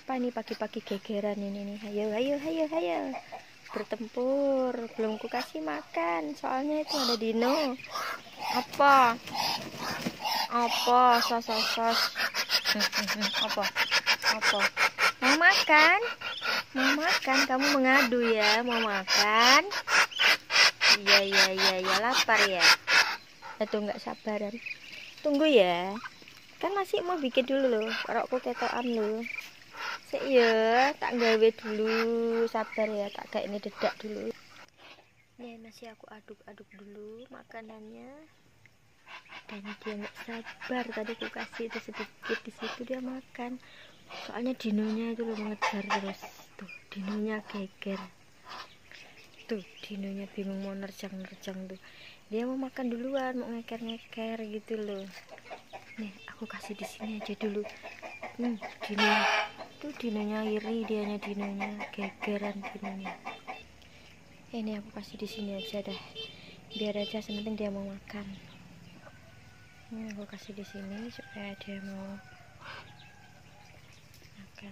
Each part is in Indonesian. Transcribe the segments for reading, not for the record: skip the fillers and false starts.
apa ini pagi-pagi gegeran ini nih. Ayo bertempur. Belum ku kasih makan soalnya itu ada Dino. Apa sos apa mau makan kamu mengadu ya, mau makan. Iya lapar ya. Atau nggak sabaran, tunggu ya, kan masih mau bikin dulu loh, rokku ketokan loh. Sik ya, tak gawe dulu, sabar ya, tak kayak ini dedak dulu. Nih masih aku aduk-aduk dulu makanannya. Dan dia nggak sabar, tadi aku kasih itu sedikit, di situ dia makan. Soalnya dinonya itu loh mengejar terus. Tuh, dinonya geger. Tuh, dinonya bingung mau nerjang tuh. Dia mau makan duluan, mau ngeker gitu loh. Nih, aku kasih di sini aja dulu. Dino. Tuh dinonya iri, dianya dinonya gegeran dinonya. Ini aku kasih di sini aja dah. Biar aja sementing dia mau makan. Aku kasih di sini supaya dia mau makan.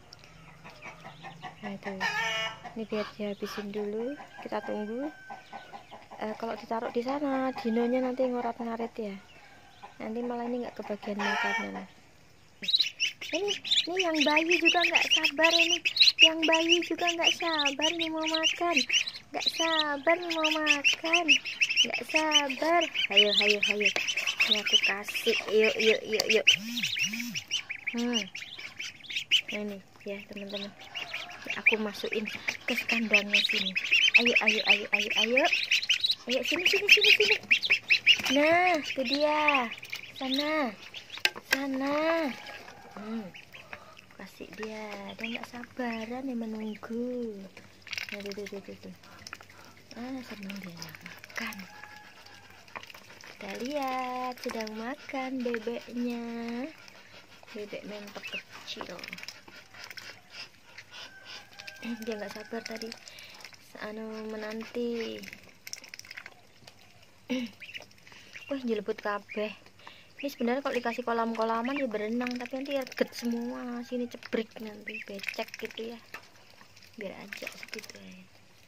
Nah itu, ini biar dihabisin dulu. Kita tunggu. Kalau ditaruh di sana, dinonya nanti ngorat-ngarit ya. Nanti malah ini nggak kebagian makanan. Ini yang bayi juga nggak sabar ini. Yang bayi juga nggak sabar nih mau makan. Nggak sabar nih mau makan. Nggak sabar. Ayo. Ini aku kasih. Yuk. Ini ya teman-teman. Aku masukin ke kandangnya sini. Ayo. Ayo sini. Nah, itu dia. Sana. Kasih dia nggak sabaran nih menunggu. Nah, tuh. Senang dia makan. Kita lihat sedang makan bebeknya. Bebek mentok kecil. Dia nggak sabar tadi. Menanti. Wih, jelebut kabeh. Ini sebenarnya kalau dikasih kolam-kolaman ya berenang, tapi nanti reget semua. Sini cebrik nanti, becek gitu ya. Biar aja segitu ya.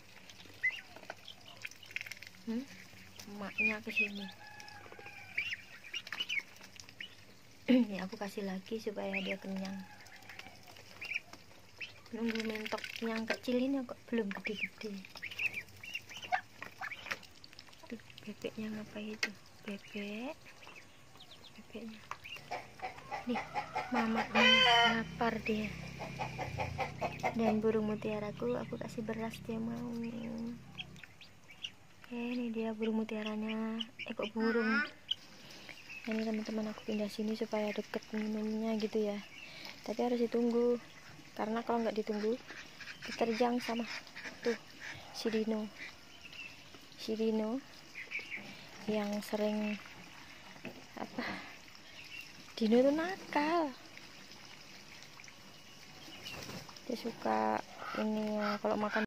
Emaknya ke sini. Ya aku kasih lagi supaya dia kenyang. Nunggu mentok yang kecil ini kok belum gede-gede. Tuh, bebeknya ngapain itu? Bebeknya. Nih, mamanya lapar dia. Dan burung mutiaraku aku kasih beras dia mau. Oke, ini dia burung mutiaranya. Kok burung. Ini teman-teman aku pindah sini supaya deket minumnya gitu ya. Tapi harus ditunggu. Karena kalau nggak ditunggu diterjang sama tuh si Dino yang sering Dino itu nakal. Dia suka ini ya, kalau makan